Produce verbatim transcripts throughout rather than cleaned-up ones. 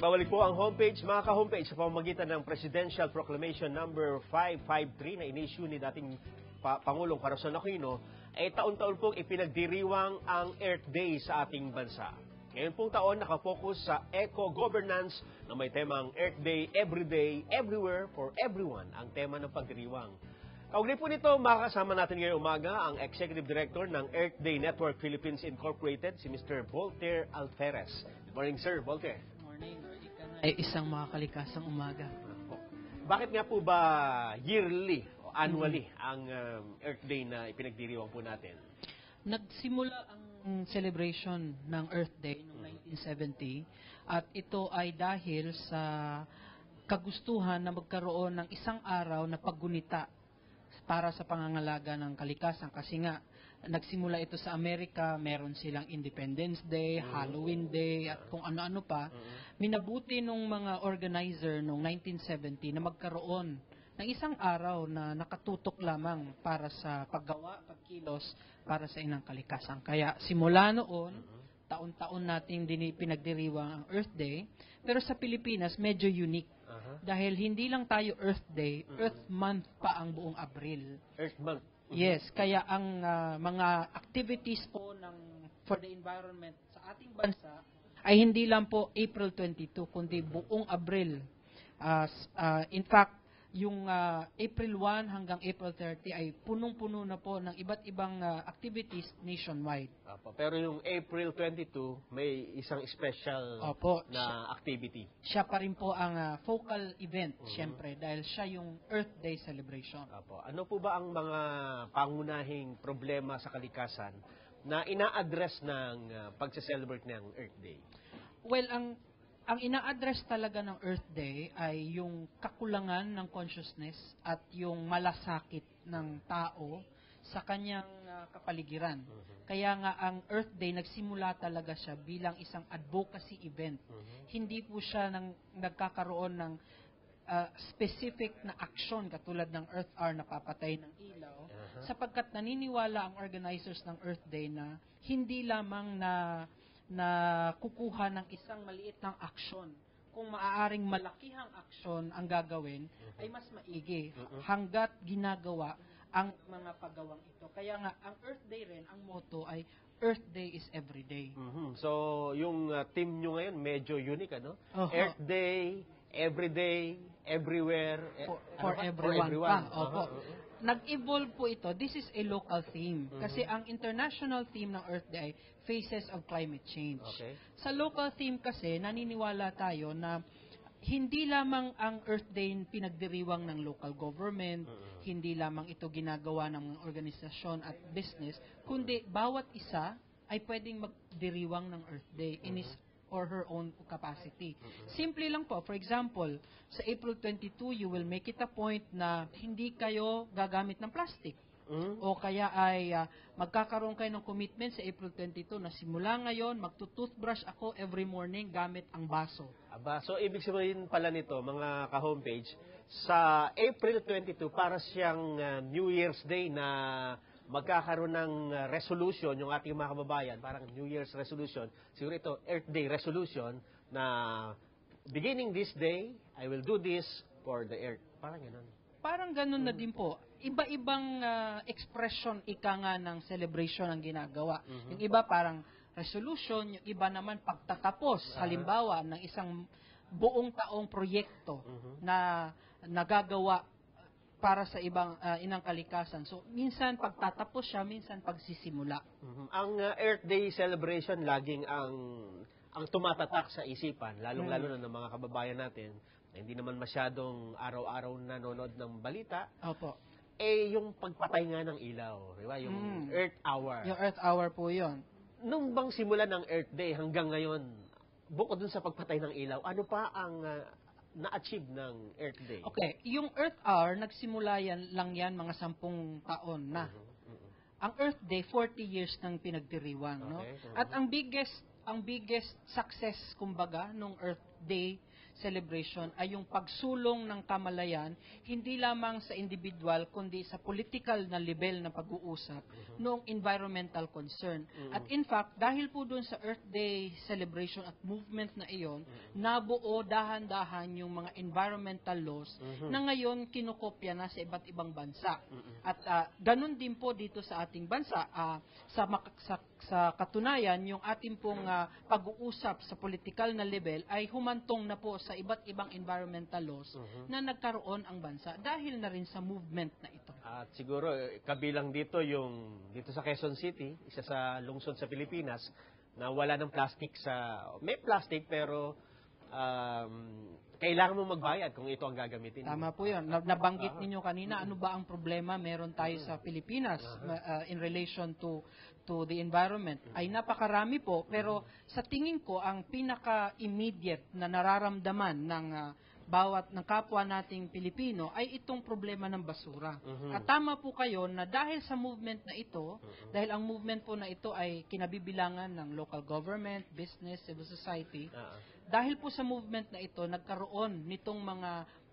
Nagbabalik po ang homepage, mga ka-homepage, sa pamamagitan ng Presidential Proclamation number five five three na in-issue ni dating pa Pangulong Corazon Aquino, ay taon-taon pong ipinagdiriwang ang Earth Day sa ating bansa. Ngayon pong taon, nakapokus sa eco-governance na may temang Earth Day, Everyday, Everywhere, for Everyone, ang tema ng pagdiriwang. Kaugnay po nito, makakasama natin ngayong umaga ang Executive Director ng Earth Day Network Philippines Incorporated, si Mister Voltaire Alferez. Good morning, Sir Voltaire. Ay isang makakalikasang umaga. Bakit nga po ba yearly o annually mm-hmm. ang um, Earth Day na ipinagdiriwang po natin? Nagsimula ang celebration ng Earth Day noong nineteen seventy at ito ay dahil sa kagustuhan na magkaroon ng isang araw na paggunita para sa pangangalaga ng kalikasan kasi nga nagsimula ito sa Amerika, meron silang Independence Day, mm-hmm. Halloween Day, at kung ano-ano pa. Mm-hmm. Minabuti nung mga organizer noong nineteen seventy na magkaroon ng isang araw na nakatutok lamang para sa paggawa, pagkilos, para sa inang kalikasan. Kaya simula noon, mm-hmm. taon-taon nating pinagdiriwang ang Earth Day, pero sa Pilipinas medyo unique. Uh-huh. Dahil hindi lang tayo Earth Day, mm-hmm. Earth Month pa ang buong Abril. Earth Month? Yes, kaya ang uh, mga activities po ng for the environment sa ating bansa ay hindi lang po April twenty-two, kundi buong Abril. Uh, uh, in fact, yung uh, April one hanggang April thirty ay punong-puno na po ng iba't ibang uh, activities nationwide. Opo, pero yung April twenty-two, may isang special Opo, na siya, activity. Siya pa rin po ang uh, focal event, uh-huh. Siyempre, dahil siya yung Earth Day celebration. Opo. Ano po ba ang mga pangunahing problema sa kalikasan na ina-address ng uh, pagse-celebrate ng Earth Day? Well, ang Ang ina-address talaga ng Earth Day ay yung kakulangan ng consciousness at yung malasakit ng tao sa kanyang uh, kapaligiran. Uh-huh. Kaya nga ang Earth Day, nagsimula talaga siya bilang isang advocacy event. Uh-huh. Hindi po siya nang, nagkakaroon ng uh, specific na action katulad ng Earth Hour na papatay ng ilaw, uh-huh. sapagkat naniniwala ang organizers ng Earth Day na hindi lamang na na kukuha ng isang maliit ng aksyon. Kung maaaring malakihang aksyon ang gagawin, uh-huh. ay mas maigi uh-huh. hanggat ginagawa ang mga paggawang ito. Kaya nga, ang Earth Day rin, ang motto ay Earth Day is Everyday. Uh-huh. So, yung uh, team nyo ngayon, medyo unique, ano? Uh-huh. Earth Day, Everyday, Everywhere. For, for, ano everyone, for everyone. Pa. Opo. Uh-huh. Nag-evolve po ito. This is a local theme. Mm-hmm. Kasi ang international theme ng Earth Day, Faces of Climate Change. Okay. Sa local theme kasi, naniniwala tayo na hindi lamang ang Earth Day pinagdiriwang ng local government, mm-hmm. hindi lamang ito ginagawa ng mga organisasyon at business, kundi bawat isa ay pwedeng magdiriwang ng Earth Day in his or her own capacity. Mm-hmm. Simple lang po. For example, sa April twenty-two, you will make it a point na hindi kayo gagamit ng plastic. Mm-hmm. O kaya ay uh, magkakaroon kayo ng commitment sa April twenty-two na simula ngayon, magtutoothbrush ako every morning gamit ang baso. Aba, so ibig sabihin pala nito, mga ka-homepage, sa April twenty-two, para siyang uh, New Year's Day na magkakaroon ng resolution yung ating mga kababayan, parang New Year's resolution, siguro ito, Earth Day resolution, na beginning this day, I will do this for the Earth. Parang gano'n. Parang gano'n na din po. Iba-ibang uh, expression, ika nga ng celebration ang ginagawa. Mm-hmm. Yung iba parang resolution, yung iba naman pagtatapos, uh-huh. halimbawa, ng isang buong taong proyekto uh-huh. na nagagawa para sa ibang uh, inang kalikasan. So, minsan pagtatapos siya, minsan pagsisimula. Mm-hmm. Ang uh, Earth Day celebration laging ang ang tumatatak sa isipan, lalong-lalo mm-hmm. na ng mga kababayan natin na hindi naman masyadong araw-araw nanonood ng balita. Opo. Eh, yung pagpatay nga ng ilaw, di ba? Yung mm. Earth Hour. Yung Earth Hour po yun. Nung bang simula ng Earth Day hanggang ngayon, bukod dun sa pagpatay ng ilaw, ano pa ang uh, na-achieve ng Earth Day? Okay, yung Earth Hour, nagsimula yan lang yan mga sampung taon na. Uh-huh. Uh-huh. Ang Earth Day, forty years nang pinagdiriwang. Okay. No? Uh-huh. At ang biggest ang biggest success, kumbaga, nung Earth Day celebration ay yung pagsulong ng kamalayan hindi lamang sa individual kundi sa political na level na pag-uusap noong environmental concern. At in fact, dahil po doon sa Earth Day celebration at movement na iyon, nabuo dahan-dahan yung mga environmental laws na ngayon kinokopya na sa iba't ibang bansa. At uh, ganun din po dito sa ating bansa, uh, sa, sa, sa katunayan, yung ating pong uh, pag-uusap sa political na level ay humantong na po sa iba't ibang environmental laws uh-huh. na nagkaroon ang bansa dahil na rin sa movement na ito. At siguro kabilang dito yung dito sa Quezon City, isa sa lungsod sa Pilipinas na wala ng plastic sa may plastic pero um, kailangan mo magbayad kung ito ang gagamitin. Tama po 'yun. Nabanggit ninyo kanina, ano ba ang problema meron tayo sa Pilipinas uh, in relation to to the environment? Ay napakarami po, pero sa tingin ko ang pinaka-immediate na nararamdaman ng uh, bawat ng kapwa nating Pilipino ay itong problema ng basura. Uh-huh. At tama po kayo na dahil sa movement na ito, uh-huh. dahil ang movement po na ito ay kinabibilangan ng local government, business, civil society, uh-huh. dahil po sa movement na ito, nagkaroon nitong mga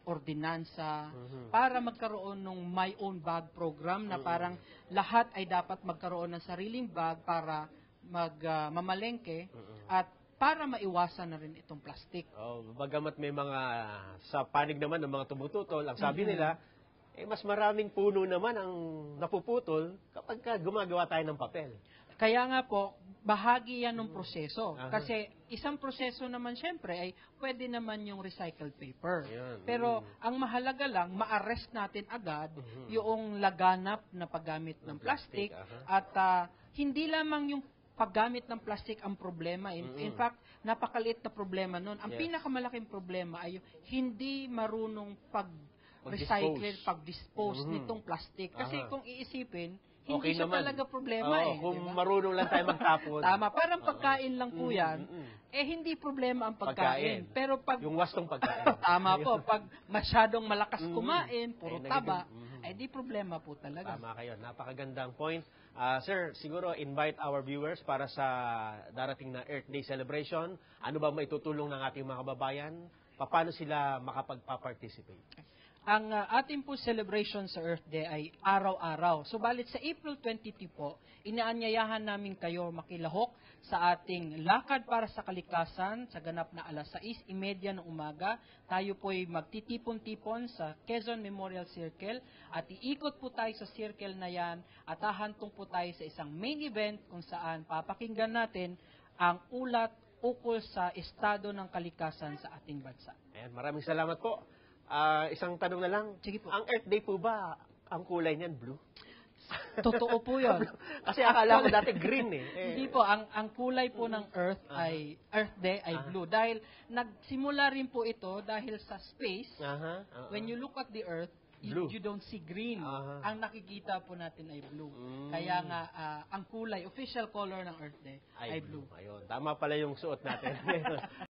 ordinansa uh-huh. para magkaroon ng my own bag program na uh-huh. parang lahat ay dapat magkaroon ng sariling bag para magmamalengke uh, uh-huh. at para maiwasan na rin itong plastic. Oh, bagamat may mga, sa panig naman ng mga tumututol, ang sabi mm-hmm. nila, eh mas maraming puno naman ang napuputol kapag ka gumagawa tayo ng papel. Kaya nga po, bahagi yan ng proseso. Uh-huh. Kasi isang proseso naman syempre ay pwede naman yung recycled paper. Ayan. Pero mm. ang mahalaga lang, ma-arrest natin agad uh-huh. yung laganap na paggamit ng plastic, plastic uh-huh. at uh, hindi lamang yung paggamit ng plastic ang problema. In, mm-hmm. in fact, napakaliit na problema nun. Ang yes. pinakamalaking problema ay yung hindi marunong pag-recycle, pag-dispose mm-hmm. nitong plastic. Kasi Aha. kung iisipin, hindi okay siya naman. talaga problema oh, eh. Kung diba? marunong lang tayo magtapon. Tama, parang pagkain lang po yan, mm-hmm. eh hindi problema ang pagkain. pagkain. Pero pag... Yung wastong pagkain. Tama po, pag masyadong malakas mm-hmm. kumain, puro ay, taba, mm-hmm. ay di problema po talaga. Tama kayo, napakagandang point. Uh, sir, siguro invite our viewers para sa darating na Earth Day celebration. Ano ba maitutulong ng ating mga kababayan? Paano sila makapagpa-participate? Ang uh, ating po celebration sa Earth Day ay araw-araw. Subalit sa April twenty-two po, inaanyayahan namin kayo makilahok sa ating lakad para sa kalikasan sa ganap na alas sais trenta ng umaga. Tayo po ay magtitipon-tipon sa Quezon Memorial Circle at iikot po tayo sa circle na yan at hahantong po tayo sa isang main event kung saan papakinggan natin ang ulat ukol sa estado ng kalikasan sa ating bansa. Ayan, maraming salamat po. Uh, isang tanong na lang. Sige po. Ang Earth Day po ba, ang kulay niyan blue? Totoo po yun. Kasi akala ko dati green eh. eh. Hindi po, ang ang kulay po ng Earth uh-huh. ay, Earth Day ay uh-huh. blue. Dahil nagsimula rin po ito dahil sa space, uh-huh. Uh-huh. when you look at the Earth, you, you don't see green. Uh-huh. Ang nakikita po natin ay blue. Mm. Kaya nga, uh, ang kulay, official color ng Earth Day ay, ay blue. blue. Ayun, tama pala yung suot natin.